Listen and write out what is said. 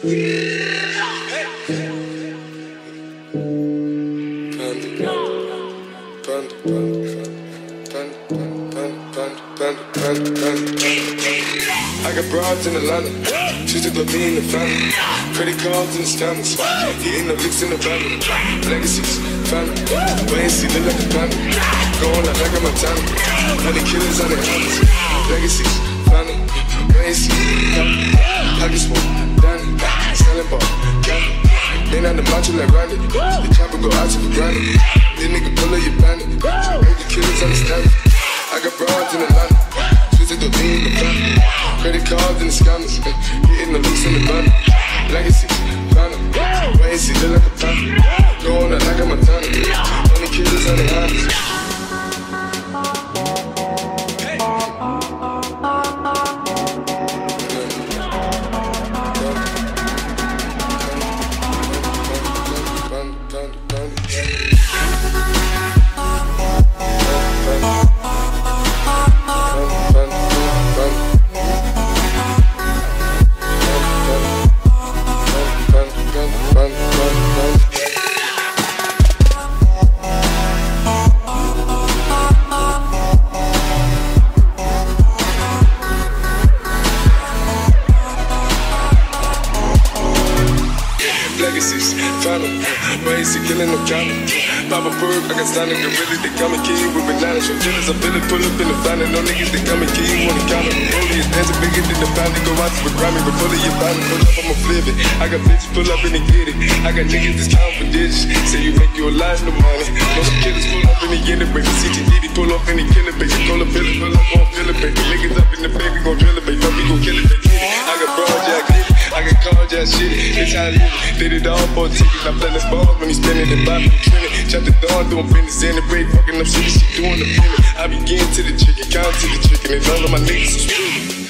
I got broads in Atlanta, choose to go be in the family. Credit cards and the scammers, hitting the licks in the family. Legacies, family, wait and see, look like a panda. Going out like a Montana, honey killers on their hands. Legacies, family, wait and see, family. Pockets full, Danny, selling ball, candy. Ain't on the macho like Randy, the chopper go out to the granny. This nigga pull up your bandit, make the killers understand it. I got broads in Atlanta, choose to go be in the family. Credit cards and the scammers, hitting the loose in the van. Legacy, family, wait and see, look like a panda. Going out like a Montana, only killers on their hands. Killing the county. Papa Berg, I got standing gorilla, they come and kill you with bananas. From killers, I feel it, pull up in the van, and no niggas, they come and kill you on the counter. Rolling is dancing bigger than the family, go out to the Grammy, but pull up your family, pull up, I'ma flip it. I got bitches, pull up and they get it. I got niggas that's counting for digits, say you make your life no money. Most killers pull up and they get it, baby. CTD, pull up and they kill it, baby. Call a billet, pull up, gon' fill it, baby. Niggas up in the baby, gon' drill it, baby. We gon' kill it, baby. I got broad, yeah, I get it. I got carjack shit, it's how I live it. Did it all for a ticket, I'm playing balls when he spinning the Bobby trending. Chop the dawn, doing business in the break, fucking up shit, she doing the feeling. I be getting to the chicken, count to the chicken, and all of my niggas are screwed.